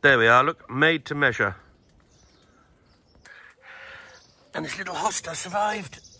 There we are, look, made to measure. And this little hoster survived.